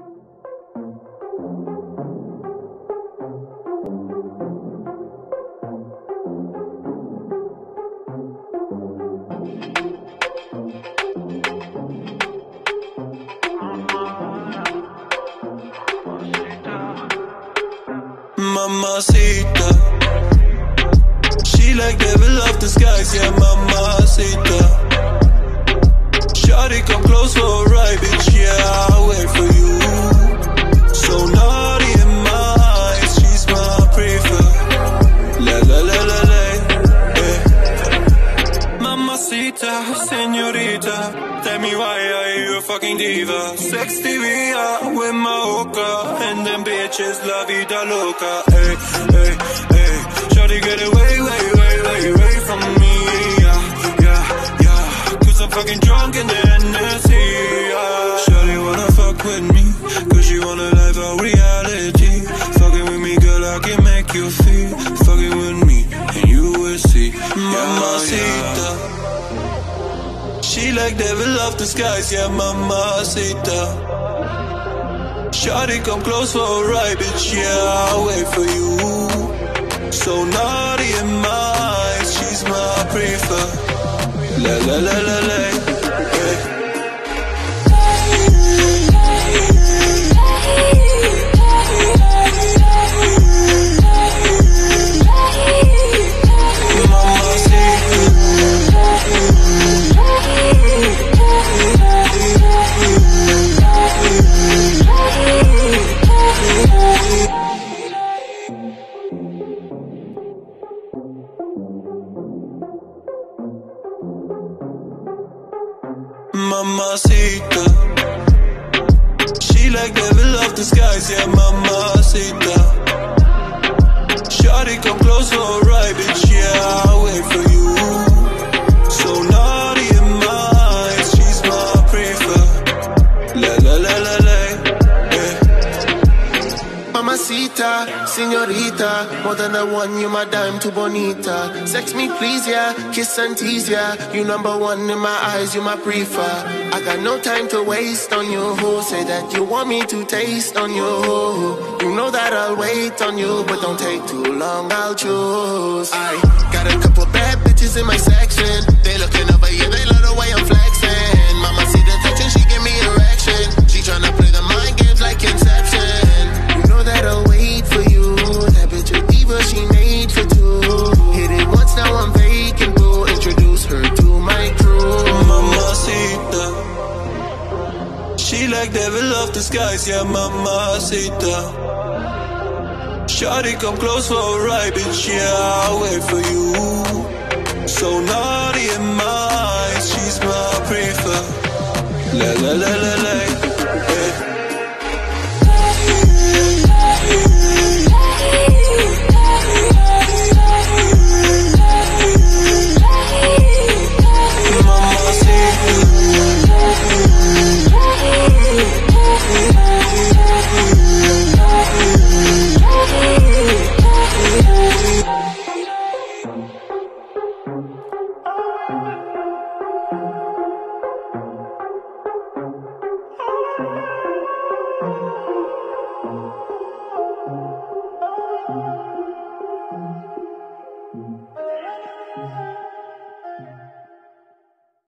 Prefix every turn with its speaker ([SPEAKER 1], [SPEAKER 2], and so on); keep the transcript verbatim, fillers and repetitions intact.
[SPEAKER 1] Mamacita, she like devil of the skies, yeah, Mamacita. Shawty, come close for a ride, bitch, yeah, I'll wait for you. So naughty in my eyes, she's my prefer. Leleleleleh, eh. Mamacita, señorita, tell me why are you a fucking diva? Sex T V with my hookah, and them bitches la vida loca. Hey, hey, hey, Shawty, get away, way, way, way, way from me. Yeah, yeah, yeah, cause I'm fucking drunk in the Hennessy. Yeah. Shawty wanna fuck with me, cause she wanna live out reality. Fucking with me, girl, I can make you feel. Fucking with me, and you will see. Mamacita, she like devil of the skies, yeah, Mamacita. Shawty, come close for a ride, bitch, yeah, I'll wait for you. So naughty in my eyes, she's my prefer. Leleleleleh, eh. Mamacita, she like devil of the skies, yeah, Mamacita. Shawty, come close for a ride, bitch, yeah, I'll wait for you. So naughty in my eyes, she's my prefer. Leleleleleh, eh.
[SPEAKER 2] Mamacita, señorita, more than a one, you my dime too bonita. Sex me please, yeah, kiss and tease, yeah. You number one in my eyes, you my prefer. I got no time to waste on you. Say that you want me to taste on you. You know that I'll wait on you, but don't take too long, I'll choose. I got a couple bad bitches in my section. They looking over here, they love the way I'm flexing. Mamacita touching, she give me erection. She tryna play the mind games like Inception. You know that I'll wait for you. That bitch a diva, she made for two. Hit it once, now I'm vacant, boo. Introduce her to my crew.
[SPEAKER 1] Mamacita, she like devil of the skies, yeah, Mamacita. Shawty, come close for a ride, bitch, yeah, I'll wait for you. So naughty in my eyes, she's my prefer. Leleleleleh.